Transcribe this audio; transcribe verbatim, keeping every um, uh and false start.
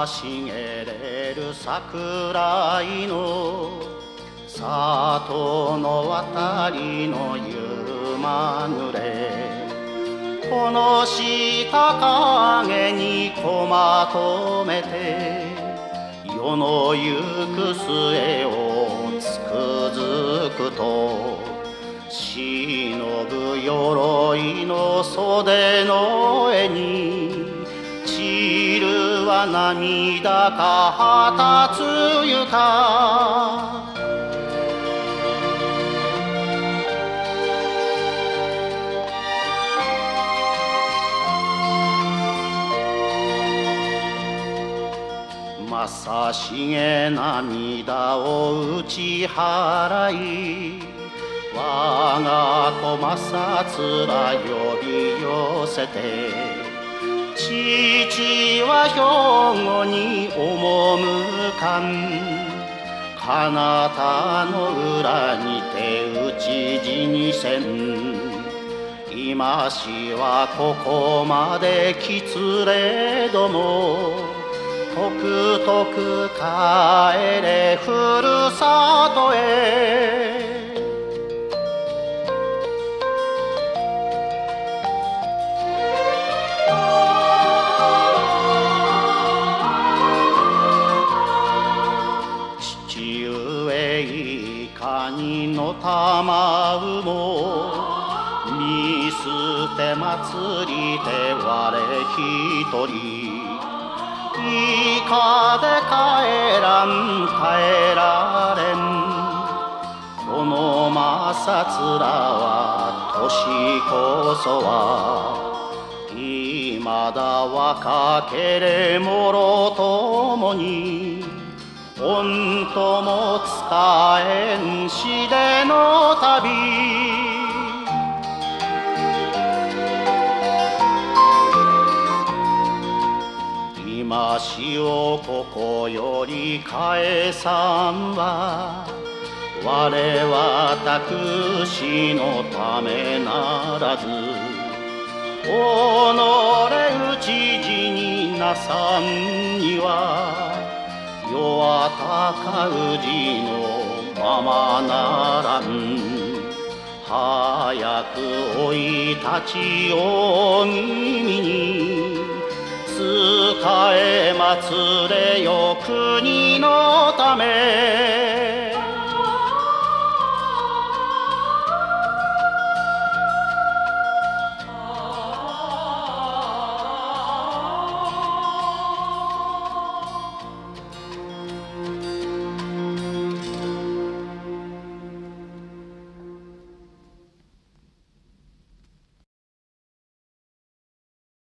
茂れる桜井の里の渡りの夕まぐれ、この下影にこまとめて世の行く末をつくづくと、忍ぶ鎧の袖の絵に散るは涙か旗露か。正しげ涙を打ち払い、我が子正面呼び寄せて、父は兵庫に赴かん。彼方の裏にて討ち死にせん。今しはここまで来つれども、とくとく帰れふるさとへ。父上いかにのたまうも、見捨て祭りて我一人。いかで帰らん帰られん。このまさつらは年こそはいまだ若けれもろともに、恩とも使えんしでの旅。今しをここより返さんは、我私のためならず、己討ち死になさんには、世は高氏のままならん。早くおいたちを耳に、使え祭れよ国のため。